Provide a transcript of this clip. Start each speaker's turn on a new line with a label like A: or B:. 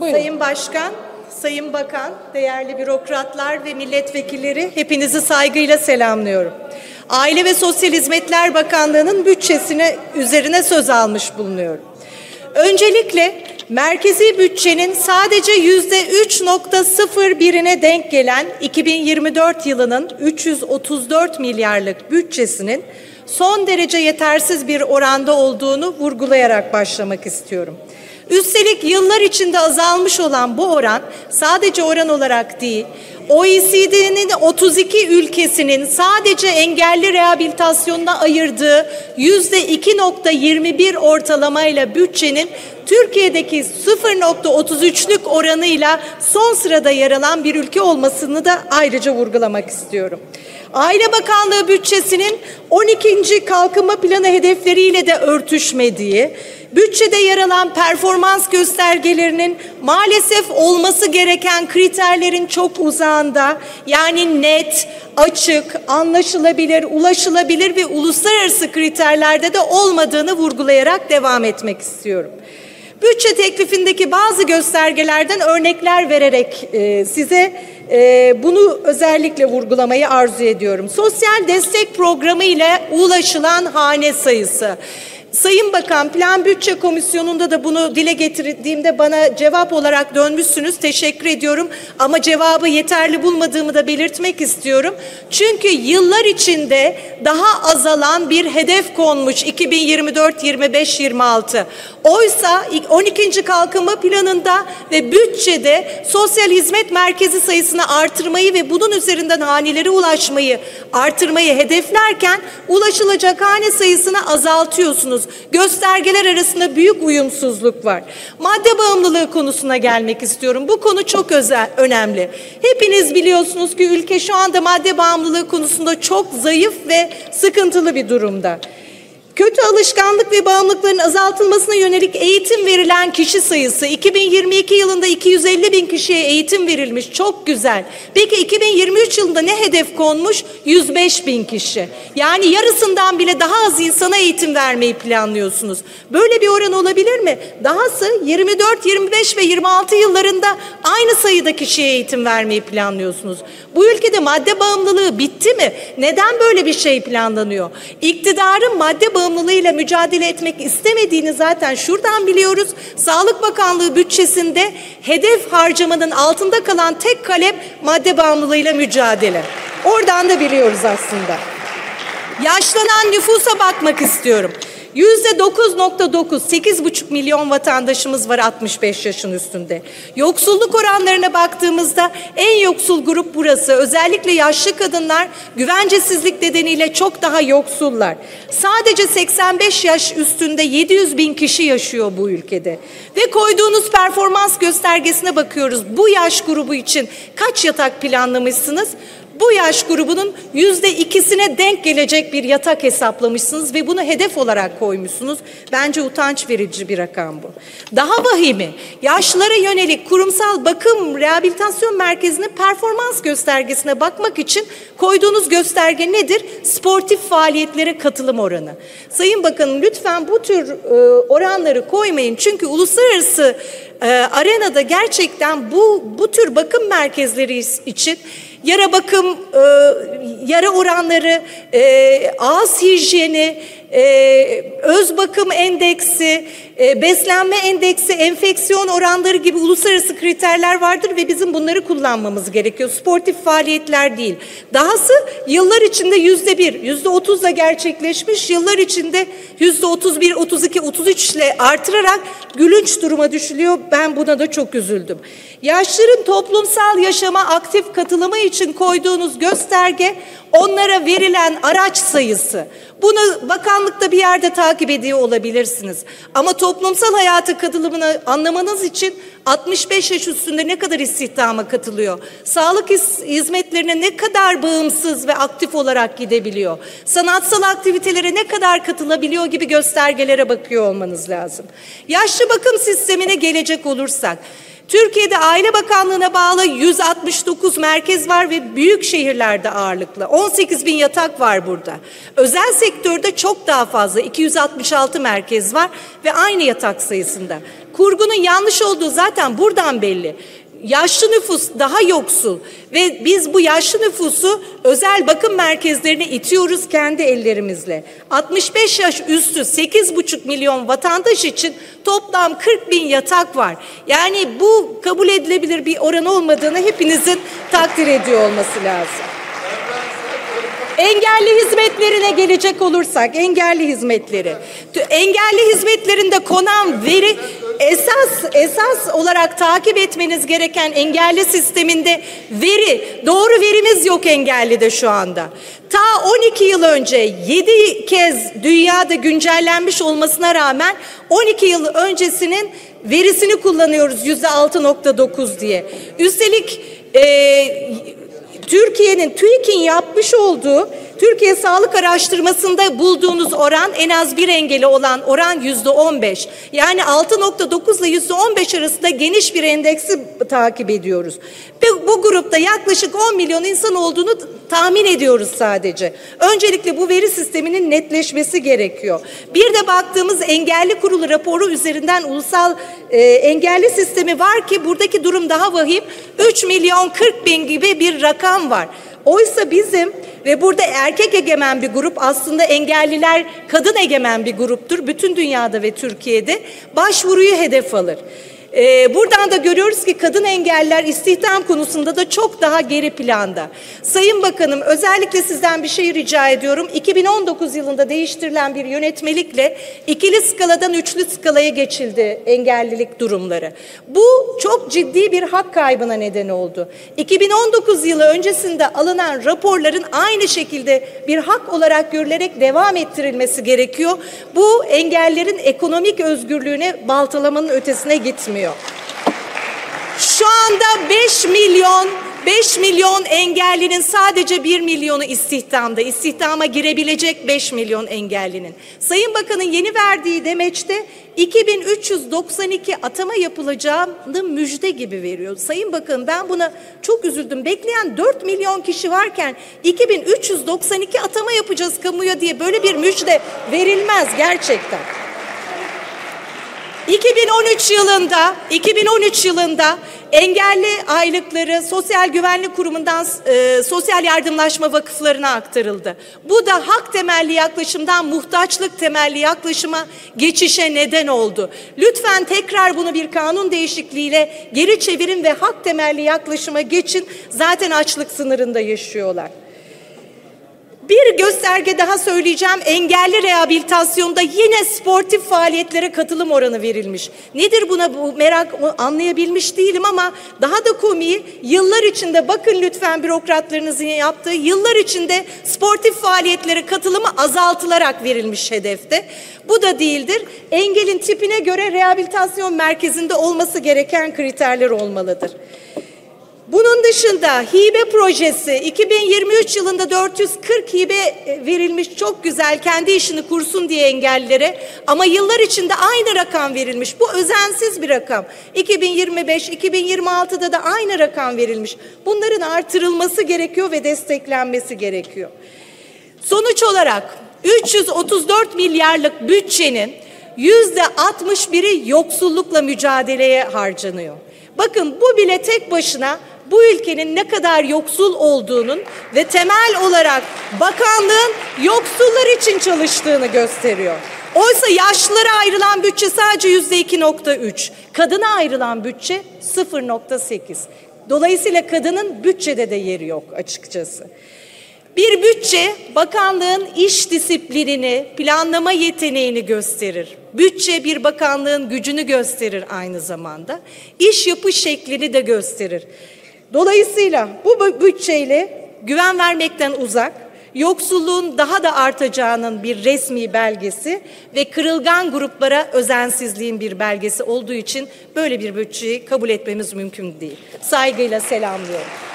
A: Buyurun.
B: Sayın Başkan, Sayın Bakan, değerli bürokratlar ve milletvekilleri, hepinizi saygıyla selamlıyorum. Aile ve Sosyal Hizmetler Bakanlığı'nın bütçesine üzerine söz almış bulunuyorum. Öncelikle merkezi bütçenin sadece %3,01'ine denk gelen 2024 yılının 334 milyarlık bütçesinin son derece yetersiz bir oranda olduğunu vurgulayarak başlamak istiyorum. Üstelik yıllar içinde azalmış olan bu oran sadece oran olarak değil, OECD'nin 32 ülkesinin sadece engelli rehabilitasyonuna ayırdığı %2,21 ortalamayla bütçenin Türkiye'deki 0,33'lük oranıyla son sırada yer alan bir ülke olmasını da ayrıca vurgulamak istiyorum. Aile Bakanlığı bütçesinin 12. Kalkınma Planı hedefleriyle de örtüşmediği, bütçede yer alan performans göstergelerinin maalesef olması gereken kriterlerin çok uzağında, yani net, açık, anlaşılabilir, ulaşılabilir ve uluslararası kriterlerde de olmadığını vurgulayarak devam etmek istiyorum. Bütçe teklifindeki bazı göstergelerden örnekler vererek size bunu özellikle vurgulamayı arzu ediyorum. Sosyal destek programı ile ulaşılan hane sayısı. Sayın Bakan, Plan Bütçe Komisyonu'nda da bunu dile getirdiğimde bana cevap olarak dönmüşsünüz. Teşekkür ediyorum ama cevabı yeterli bulmadığımı da belirtmek istiyorum. Çünkü yıllar içinde daha azalan bir hedef konmuş 2024, 25, 26. Oysa 12. Kalkınma Planı'nda ve bütçede sosyal hizmet merkezi sayısını artırmayı ve bunun üzerinden hanelere ulaşmayı artırmayı hedeflerken ulaşılacak hane sayısını azaltıyorsunuz. Göstergeler arasında büyük uyumsuzluk var. Madde bağımlılığı konusuna gelmek istiyorum. Bu konu çok önemli. Hepiniz biliyorsunuz ki ülke şu anda madde bağımlılığı konusunda çok zayıf ve sıkıntılı bir durumda. Kötü alışkanlık ve bağımlılıkların azaltılmasına yönelik eğitim verilen kişi sayısı 2022 yılında 250 bin kişiye eğitim verilmiş. Çok güzel. Peki 2023 yılında ne hedef konmuş? 105 bin kişi. Yani yarısından bile daha az insana eğitim vermeyi planlıyorsunuz. Böyle bir oran olabilir mi? Dahası 24, 25 ve 26 yıllarında aynı sayıda kişiye eğitim vermeyi planlıyorsunuz. Bu ülkede madde bağımlılığı bitti mi? Neden böyle bir şey planlanıyor? İktidarın madde bağımlılığıyla mücadele etmek istemediğini zaten şuradan biliyoruz. Sağlık Bakanlığı bütçesinde hedef harcamanın altında kalan tek kalem madde bağımlılığıyla mücadele. Oradan da biliyoruz aslında. Yaşlanan nüfusa bakmak istiyorum. %9,9, 8,5 milyon vatandaşımız var 65 yaşın üstünde. Yoksulluk oranlarına baktığımızda en yoksul grup burası. Özellikle yaşlı kadınlar güvencesizlik nedeniyle çok daha yoksullar. Sadece 85 yaş üstünde 700 bin kişi yaşıyor bu ülkede. Ve koyduğunuz performans göstergesine bakıyoruz. Bu yaş grubu için kaç yatak planlamışsınız? Bu yaş grubunun %2'sine denk gelecek bir yatak hesaplamışsınız ve bunu hedef olarak koymuşsunuz. Bence utanç verici bir rakam bu. Daha vahimi, yaşlılara yönelik kurumsal bakım rehabilitasyon merkezinin performans göstergesine bakmak için koyduğunuz gösterge nedir? Sportif faaliyetlere katılım oranı. Sayın Bakanım, lütfen bu tür oranları koymayın. Çünkü uluslararası arenada gerçekten bu tür bakım merkezleri için yara bakım, yara oranları, ağız hijyeni, öz bakım endeksi, beslenme endeksi, enfeksiyon oranları gibi uluslararası kriterler vardır ve bizim bunları kullanmamız gerekiyor. Sportif faaliyetler değil. Dahası yıllar içinde %1, %30'la gerçekleşmiş, yıllar içinde %31, 32, 33 ile artırarak gülünç duruma düşülüyor. Ben buna da çok üzüldüm. Yaşlıların toplumsal yaşama aktif katılımı için koyduğunuz gösterge onlara verilen araç sayısı. Bunu bakanlıkta bir yerde takip ediyor olabilirsiniz. Ama toplumsal hayata katılımını anlamanız için 65 yaş üstünde ne kadar istihdama katılıyor? Sağlık hizmetlerine ne kadar bağımsız ve aktif olarak gidebiliyor? Sanatsal aktivitelere ne kadar katılabiliyor gibi göstergelere bakıyor olmanız lazım. Yaşlı bakım sistemine gelecek olursak, Türkiye'de Aile Bakanlığı'na bağlı 169 merkez var ve büyük şehirlerde ağırlıklı. 18 bin yatak var burada. Özel sektörde çok daha fazla 266 merkez var ve aynı yatak sayısında. kurgunun yanlış olduğu zaten buradan belli. Yaşlı nüfus daha yoksul ve biz bu yaşlı nüfusu özel bakım merkezlerine itiyoruz kendi ellerimizle. 65 yaş üstü 8,5 milyon vatandaş için toplam 40 bin yatak var. Yani bu kabul edilebilir bir oran olmadığını hepinizin takdir ediyor olması lazım. Engelli hizmetlerine gelecek olursak, engelli hizmetleri. Engelli hizmetlerinde konan veri esas olarak takip etmeniz gereken engelli sisteminde doğru verimiz yok engellide şu anda. Ta 12 yıl önce 7 kez dünyada güncellenmiş olmasına rağmen 12 yıl öncesinin verisini kullanıyoruz %6,9 diye. Üstelik Türkiye'nin TÜİK'in yapmış olduğu Türkiye Sağlık Araştırması'nda bulduğunuz oran en az bir engeli olan oran %15. Yani 6,9 ile %15 arasında geniş bir endeksi takip ediyoruz. Bu grupta yaklaşık 10 milyon insan olduğunu tahmin ediyoruz sadece. Öncelikle bu veri sisteminin netleşmesi gerekiyor. Bir de baktığımız engelli kurulu raporu üzerinden ulusal engelli sistemi var ki buradaki durum daha vahim. 3 milyon 40 bin gibi bir rakam var. Oysa bizim ve burada erkek egemen bir grup, aslında engelliler kadın egemen bir gruptur. Bütün dünyada ve Türkiye'de başvuruyu hedef alır. Buradan da görüyoruz ki kadın engelliler istihdam konusunda da çok daha geri planda. Sayın Bakanım, özellikle sizden bir şey rica ediyorum. 2019 yılında değiştirilen bir yönetmelikle ikili skaladan üçlü skalaya geçildi engellilik durumları. Bu çok ciddi bir hak kaybına neden oldu. 2019 yılı öncesinde alınan raporların aynı şekilde bir hak olarak görülerek devam ettirilmesi gerekiyor. Bu engellerin ekonomik özgürlüğüne baltalamanın ötesine gitmiyor. Şu anda 5 milyon engellinin sadece 1 milyonu istihdamda. İstihdama girebilecek 5 milyon engellinin. Sayın Bakan'ın yeni verdiği demeçte 2392 atama yapılacağını müjde gibi veriyor. Sayın Bakan, ben buna çok üzüldüm. Bekleyen 4 milyon kişi varken 2392 atama yapacağız kamuya diye böyle bir müjde verilmez gerçekten. 2013 yılında engelli aylıkları Sosyal Güvenlik Kurumu'ndan sosyal yardımlaşma vakıflarına aktarıldı. Bu da hak temelli yaklaşımdan muhtaçlık temelli yaklaşıma geçişe neden oldu. Lütfen tekrar bunu bir kanun değişikliğiyle geri çevirin ve hak temelli yaklaşıma geçin. Zaten açlık sınırında yaşıyorlar. Bir gösterge daha söyleyeceğim. Engelli rehabilitasyonda yine sportif faaliyetlere katılım oranı verilmiş. Nedir buna bu merak, anlayabilmiş değilim ama daha da komiği, yıllar içinde bakın lütfen bürokratlarınızın yaptığı, yıllar içinde sportif faaliyetlere katılımı azaltılarak verilmiş hedefte. Bu da değildir. Engelin tipine göre rehabilitasyon merkezinde olması gereken kriterler olmalıdır. Bunun dışında hibe projesi 2023 yılında 440 hibe verilmiş, çok güzel, kendi işini kursun diye engellilere, ama yıllar içinde aynı rakam verilmiş. Bu özensiz bir rakam. 2025, 2026'da da aynı rakam verilmiş. Bunların artırılması gerekiyor ve desteklenmesi gerekiyor. Sonuç olarak 334 milyarlık bütçenin %61'i yoksullukla mücadeleye harcanıyor. Bakın, bu bile tek başına bu ülkenin ne kadar yoksul olduğunun ve temel olarak bakanlığın yoksullar için çalıştığını gösteriyor. Oysa yaşlılara ayrılan bütçe sadece %2,3. Kadına ayrılan bütçe 0,8. Dolayısıyla kadının bütçede de yeri yok açıkçası. Bir bütçe bakanlığın iş disiplinini, planlama yeteneğini gösterir. Bütçe bir bakanlığın gücünü gösterir aynı zamanda. İş yapış şeklini de gösterir. Dolayısıyla bu bütçeyle güven vermekten uzak, yoksulluğun daha da artacağının bir resmi belgesi ve kırılgan gruplara özensizliğin bir belgesi olduğu için böyle bir bütçeyi kabul etmemiz mümkün değil. Saygıyla selamlıyorum.